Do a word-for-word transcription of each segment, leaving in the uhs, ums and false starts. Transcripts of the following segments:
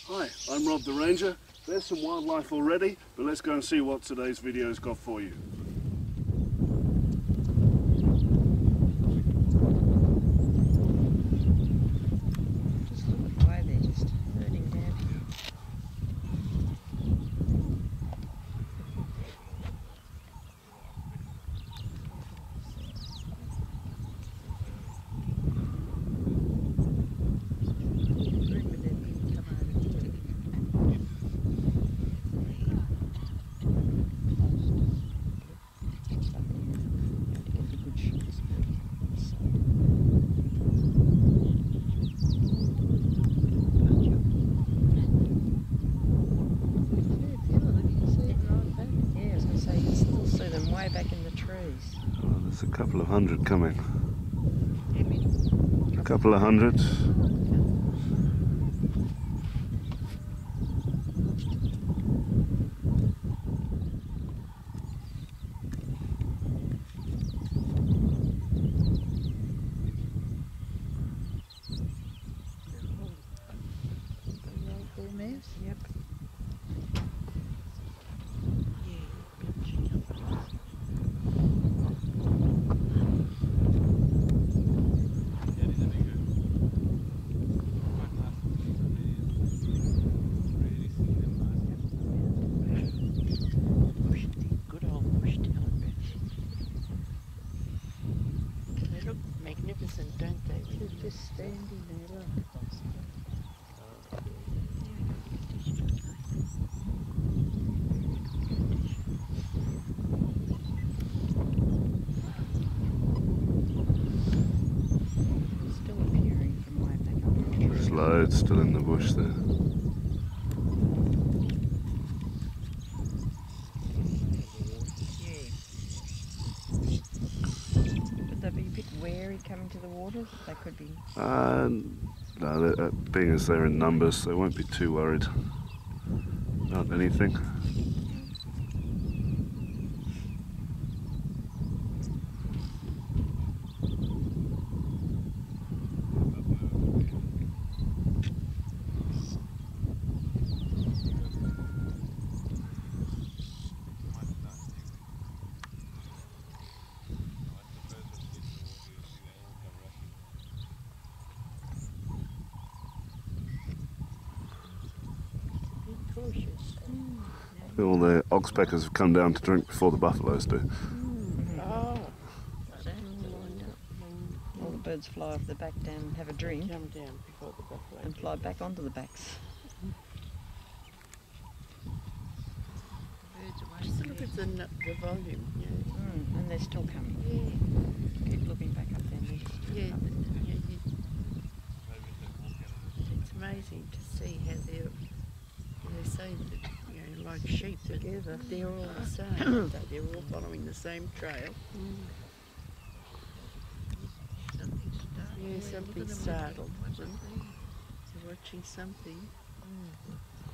Hi, I'm Rob the Ranger. There's some wildlife already, but let's go and see what today's video's got for you. Just look at the way they're just herding down here. Way back in the trees. Oh, there's a couple of hundred coming. A couple of hundred. Yep. Magnificent, don't they? They're just standing there, look. Still appearing from way back up the tree. There's loads still in the bush there. Would they be a bit wary coming to the water? They could be. Uh, no, uh, being as they're in numbers, they won't be too worried about anything. Mm. All the oxpeckers have come down to drink before the buffaloes do. Mm. Oh. All the birds fly off the back down and have a drink. Come down before the buffalo. And fly back onto the backs. Just look at the, the volume. Yeah. Mm, and they're still coming. Yeah. Keep looking back up there. Next. Yeah, the, yeah you, it's amazing to see how they're, they say that, you know, like sheep together, they're all the same. That they're all following the same trail. Mm. Yeah, something startled them. They're watching something. Mm.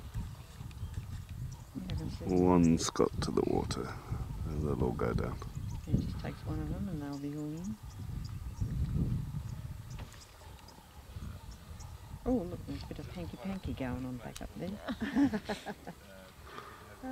One's got to the water, and they'll all go down. He just takes one of them and they'll be all in. Oh, look, there's a bit of hanky-panky going on back up there. Oh.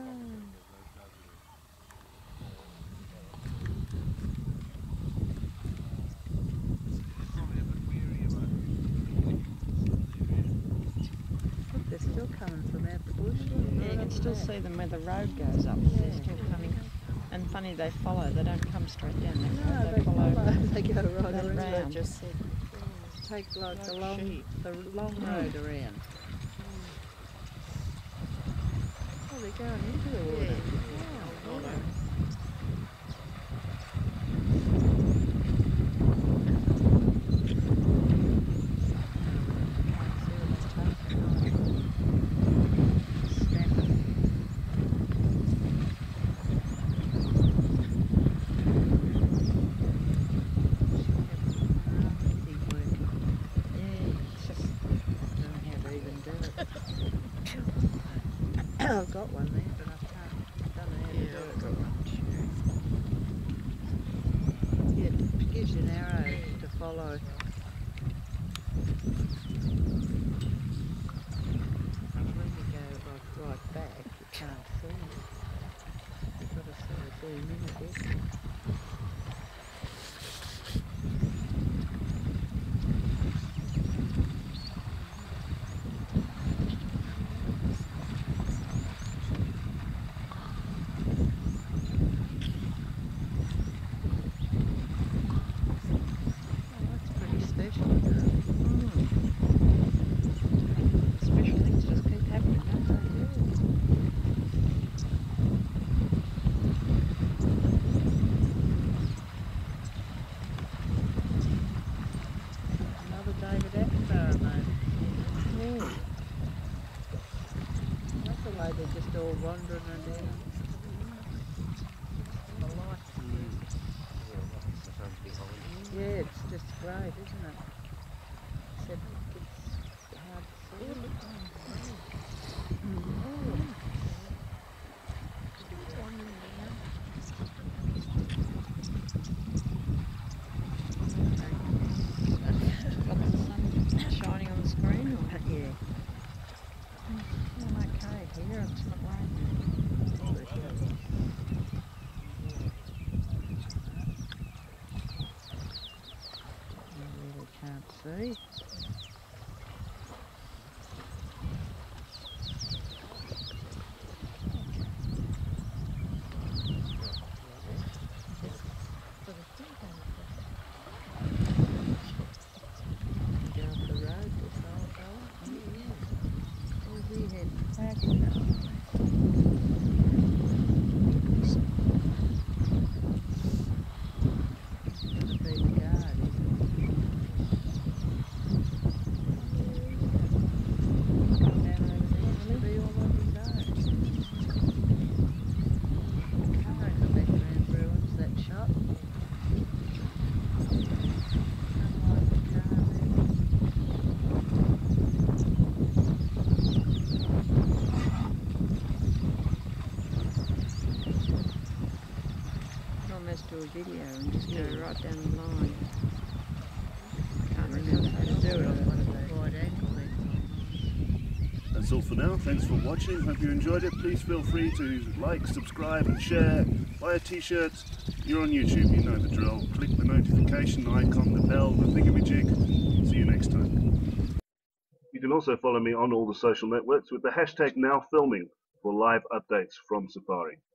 Look, they're still coming from out the bush. Yeah, you can still see them where the road goes up. Yeah. They're still coming. And funny, they follow. They don't come straight down that No, road. they, They follow. follow. They go right that around. round. I just said, take like, Like the long, sheep. the long Mm. road around. Oh, they're going into the water. Yeah. Wow, yeah. I've got one there, but I can't, I don't know how to Yeah, do I've it. got one. Yeah, it gives you an arrow to follow. Can't see it. You've got to sort of zoom in a bit. Oh, that's pretty special. Mm. Special things just keep happening, don't they? Another David Attenborough moment. Yeah. That's the way they're just all wandering around. The lights. Yeah, it's just great, isn't it? Except it's hard to see. Got the sun shining on the screen or? Yeah. I'm okay here, it's not raining. You really can't see. Go up the road this whole time. Where's he heading? Back now. Gonna be the guard, isn't he? Down over there, he'll be all on his own. Car in the background ruins that shot. Unlike the car there. You can almost do a video and just go right down the line. I can't remember how to do it. One of those wide angle lenses. That's all for now. Thanks for watching. Hope you enjoyed it. Please feel free to like, subscribe and share. Buy a t-shirt. You're on YouTube, you know the drill. Click the notification icon, the bell, the thingamajig. See you next time. You can also follow me on all the social networks with the hashtag NowFilming for live updates from Safari.